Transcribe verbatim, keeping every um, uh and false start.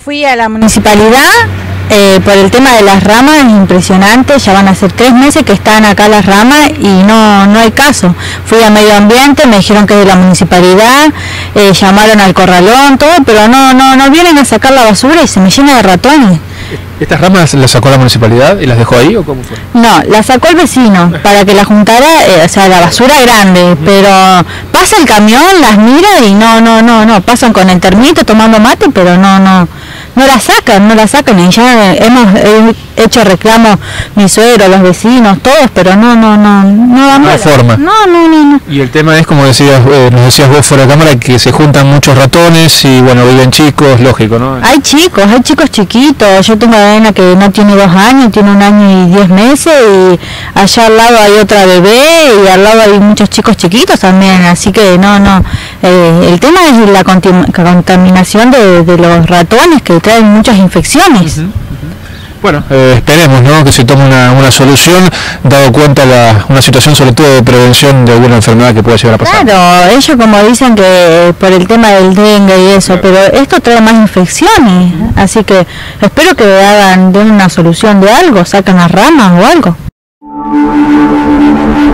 fui a la municipalidad eh, por el tema de las ramas, es impresionante, ya van a ser tres meses que están acá las ramas y no, no hay caso. Fui a medio ambiente, me dijeron que es de la municipalidad, eh, llamaron al corralón, todo, pero no, no, no vienen a sacar la basura y se me llena de ratones. ¿Estas ramas las sacó la municipalidad y las dejó ahí o cómo fue? No, las sacó el vecino para que la juntara, eh, o sea, la basura grande, pero pasa el camión, las mira y no, no, no, no, pasan con el termito tomando mate, pero no, no, no la sacan, no la sacan y ya hemos eh, hecho reclamos mi suegro, los vecinos, todos, pero no, no, no, no da no hay forma. No, no, no, no. Y el tema es, como decías, eh, nos decías vos fuera de cámara, que se juntan muchos ratones y bueno, viven chicos, lógico, ¿no? Hay chicos, hay chicos chiquitos, yo tengo a una que no tiene dos años, tiene un año y diez meses y allá al lado hay otra bebé y al lado hay muchos chicos chiquitos también, así que no, no, eh, el tema es la contaminación de, de los ratones que traen muchas infecciones. Uh-huh, uh-huh. Bueno, eh, esperemos, ¿no?, que se tome una, una solución, dado cuenta la, una situación sobre todo de prevención de alguna enfermedad que pueda llegar a pasar. Claro, ellos como dicen que por el tema del dengue y eso, claro, pero esto trae más infecciones, así que espero que hagan, den una solución de algo, saquen las ramas o algo.